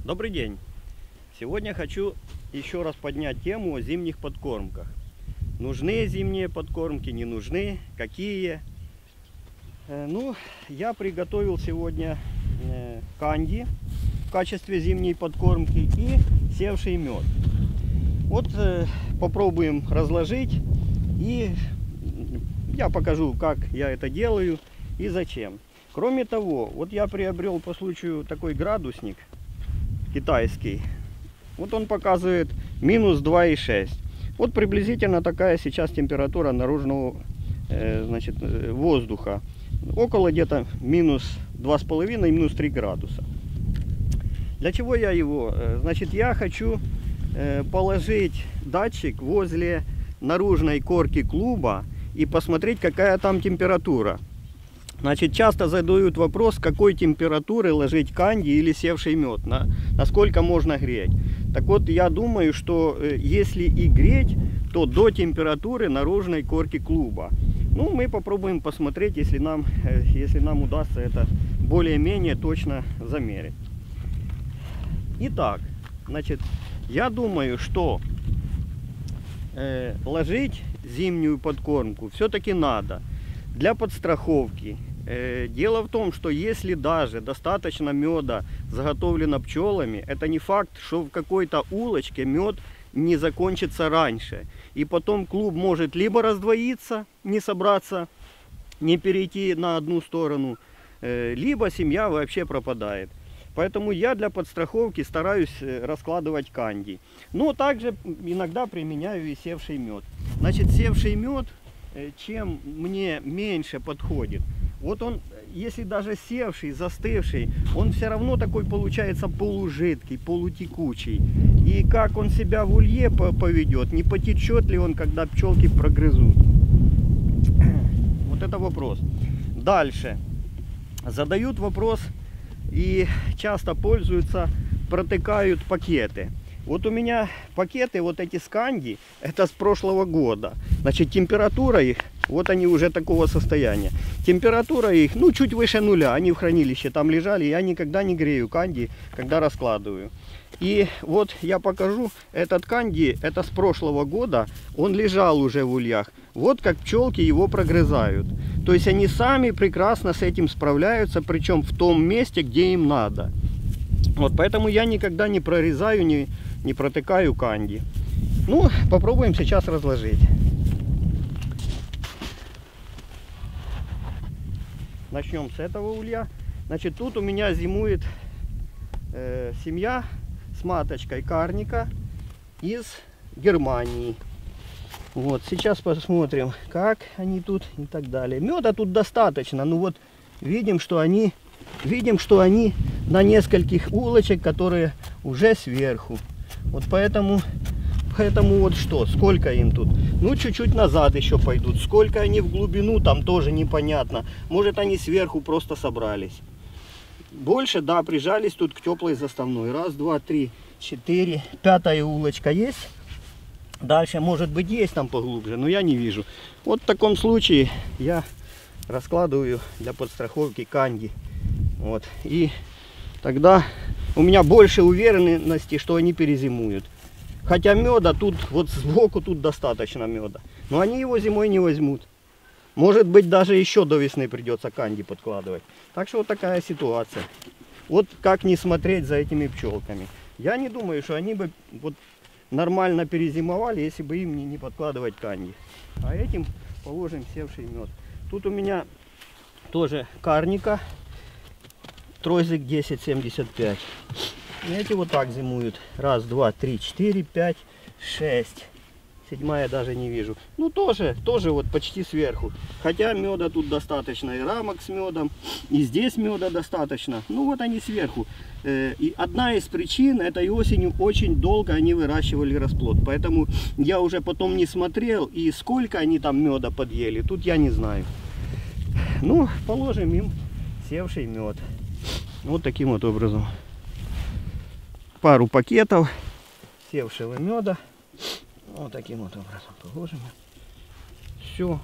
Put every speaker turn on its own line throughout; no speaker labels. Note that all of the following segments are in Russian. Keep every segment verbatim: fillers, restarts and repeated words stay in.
Добрый день! Сегодня хочу еще раз поднять тему о зимних подкормках. Нужны зимние подкормки, не нужны, какие? Ну, я приготовил сегодня канди в качестве зимней подкормки и севший мед. Вот попробуем разложить, и я покажу, как я это делаю и зачем. Кроме того, вот я приобрел по случаю такой градусник китайский. Вот он показывает минус два и шесть. Вот приблизительно такая сейчас температура наружного э, значит, воздуха. Около где-то минус два с половиной, минус три градуса. Для чего я его? Значит, я хочу э, положить датчик возле наружной корки клуба и посмотреть, какая там температура. Значит, часто задают вопрос, какой температуры ложить канди или севший мед, на, насколько можно греть. Так вот, я думаю, что э, если и греть, то до температуры наружной корки клуба. Ну, мы попробуем посмотреть, если нам, э, если нам удастся это более-менее точно замерить. Итак, значит, я думаю, что э, ложить зимнюю подкормку все-таки надо. Для подстраховки. Дело в том, что если даже достаточно меда заготовлено пчелами, это не факт, что в какой-то улочке мед не закончится раньше. И потом клуб может либо раздвоиться, не собраться, не перейти на одну сторону, либо семья вообще пропадает. Поэтому я для подстраховки стараюсь раскладывать канди. Но также иногда применяю и севший мед. Значит, севший мед, чем мне меньше подходит, вот он, если даже севший, застывший, он все равно такой получается полужидкий, полутекучий. И как он себя в улье поведет, не потечет ли он, когда пчелки прогрызут. Вот это вопрос. Дальше. Задают вопрос и часто пользуются, протыкают пакеты. Вот у меня пакеты, вот эти с канди, это с прошлого года. Значит, температура их, вот они уже такого состояния. Температура их, ну, чуть выше нуля. Они в хранилище там лежали. Я никогда не грею канди, когда раскладываю. И вот я покажу, этот канди, это с прошлого года. Он лежал уже в ульях. Вот как пчелки его прогрызают. То есть они сами прекрасно с этим справляются, причем в том месте, где им надо. Вот поэтому я никогда не прорезаю, не, не протыкаю канди. Ну, попробуем сейчас разложить. Начнем с этого улья. Значит, тут у меня зимует э, семья с маточкой карника из Германии. Вот, сейчас посмотрим, как они тут и так далее. Меда тут достаточно. Ну вот, видим, что они, видим, что они на нескольких улочек, которые уже сверху. Вот поэтому, поэтому вот что, сколько им тут? Ну, чуть-чуть назад еще пойдут. Сколько они в глубину, там тоже непонятно. Может, они сверху просто собрались. Больше, да, прижались тут к теплой заставной. Раз, два, три, четыре. Пятая улочка есть. Дальше, может быть, есть там поглубже, но я не вижу. Вот в таком случае я раскладываю для подстраховки канди. Вот. И тогда у меня больше уверенности, что они перезимуют. Хотя меда тут, вот сбоку тут достаточно меда. Но они его зимой не возьмут. Может быть, даже еще до весны придется канди подкладывать. Так что вот такая ситуация. Вот как не смотреть за этими пчелками. Я не думаю, что они бы вот нормально перезимовали, если бы им не, не подкладывать канди. А этим положим севший мед. Тут у меня тоже карника. Тройзик десять семьдесят пять. Эти вот так зимуют. Раз, два, три, четыре, пять, шесть. Седьмая даже не вижу. Ну тоже, тоже вот почти сверху. Хотя меда тут достаточно. И рамок с медом. И здесь меда достаточно. Ну вот они сверху. И одна из причин, этой осенью очень долго они выращивали расплод. Поэтому я уже потом не смотрел. И сколько они там меда подъели, тут я не знаю. Ну, положим им севший мед. Вот таким вот образом. Пару пакетов севшего меда. Вот таким вот образом положим. Все.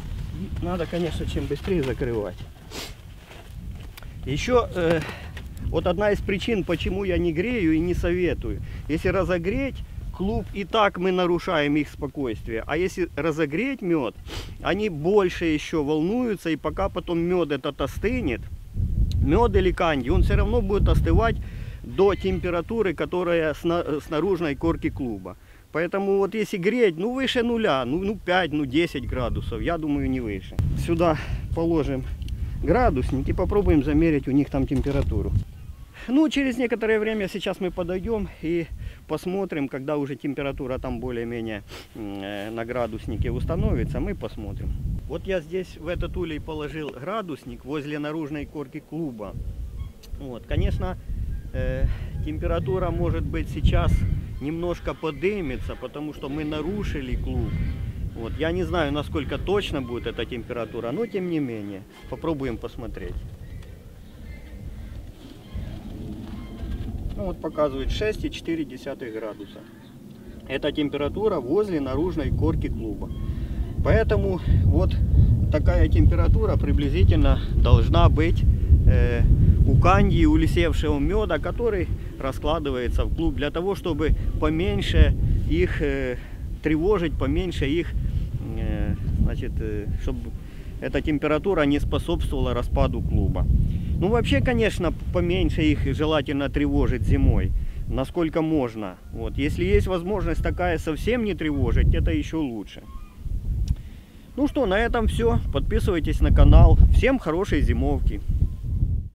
Надо, конечно, чем быстрее закрывать. Еще э, Вот одна из причин, почему я не грею и не советую. Если разогреть клуб, и так мы нарушаем их спокойствие. А если разогреть мед, они больше еще волнуются, и пока потом мед этот остынет, мед или канди, он все равно будет остывать до температуры, которая с наружной корки клуба. Поэтому вот если греть, ну выше нуля, ну, ну пять, ну десять градусов, я думаю, не выше. Сюда положим градусник и попробуем замерить у них там температуру. Ну, через некоторое время сейчас мы подойдем и посмотрим, когда уже температура там более-менее э, на градуснике установится, мы посмотрим. Вот я здесь в этот улей положил градусник возле наружной корки клуба. Вот, конечно, э, температура может быть сейчас немножко подымется, потому что мы нарушили клуб. Вот, я не знаю, насколько точно будет эта температура, но тем не менее, попробуем посмотреть. Ну, вот показывает шесть и четыре десятых градуса. Это температура возле наружной корки клуба. Поэтому вот такая температура приблизительно должна быть э, у канди, у лисевшего меда, который раскладывается в клуб, для того, чтобы поменьше их э, тревожить, поменьше их, э, значит, э, чтобы эта температура не способствовала распаду клуба. Ну, вообще, конечно, поменьше их желательно тревожить зимой, насколько можно. Вот. Если есть возможность такая совсем не тревожить, это еще лучше. Ну что, на этом все. Подписывайтесь на канал. Всем хорошей зимовки.